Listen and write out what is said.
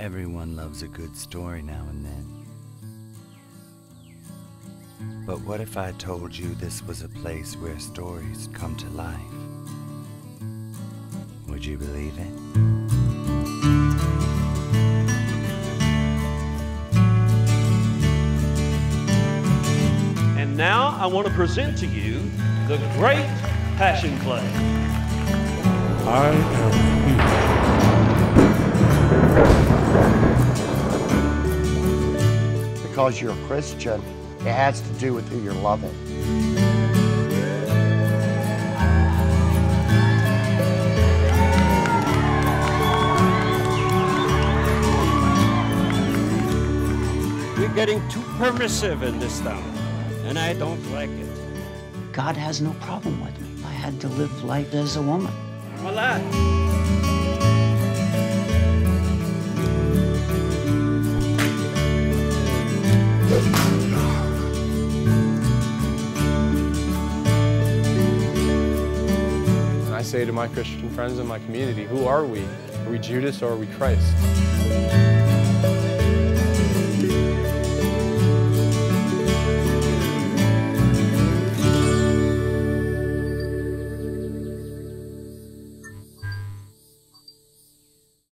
Everyone loves a good story now and then. But what if I told you this was a place where stories come to life? Would you believe it? And now I want to present to you the great Passion Play. I am he. Because you're a Christian, it has to do with who you're loving. We're getting too permissive in this town, and I don't like it. God has no problem with me. I had to live life as a woman. My lad. I say to my Christian friends in my community, who are we? Are we Judas or are we Christ?